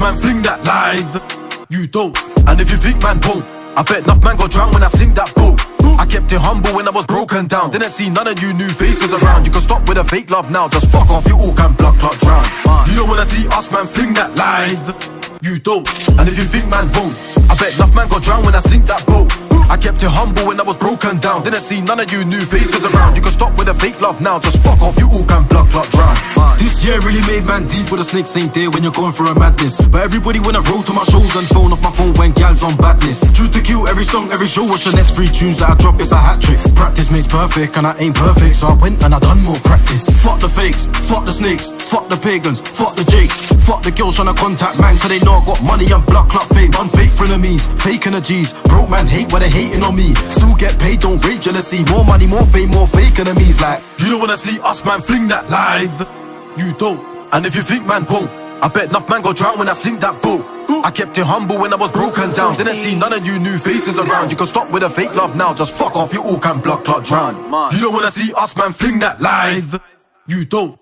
man, fling that live. You don't, and if you think man won't, I bet enough man got drowned when I sing that boat. I kept it humble when I was broken down. Didn't see none of you new faces around. You can stop with a fake love now, just fuck off, you all can blood clot drown. You don't wanna see us man, fling that live. You don't, and if you think man won't, I bet enough man got drowned when I sing that boat. I kept it humble when I was broken down. Didn't see none of you new faces around. You can stop with a fake love now, just fuck off, you all can blood clot drown. This year really made man deep, with the snakes ain't there when you're going for a madness. But everybody when I roll to my shows and phone off my phone when gals on badness. True to kill, every song, every show, watch the next 3 tunes that I drop, it's a hat trick. Practice makes perfect and I ain't perfect, so I went and I done more practice. Fuck the fakes, fuck the snakes, fuck the pagans, fuck the jakes, fuck the girls tryna contact man, cause they know I got money and blood clot fame. Unfake frenemies, fake energies, broke man hate when they hating on me. Still get paid, don't rate jealousy, more money, more fame, more fake enemies. Like, you don't wanna see us man, fling that live. You don't, and if you think man won't, I bet enough man got drowned when I sing that boat. I kept it humble when I was broken down. Didn't see none of you new faces around. You can stop with a fake love now, just fuck off, you all can blood clot drown. You don't wanna see us man, fling that live. You don't.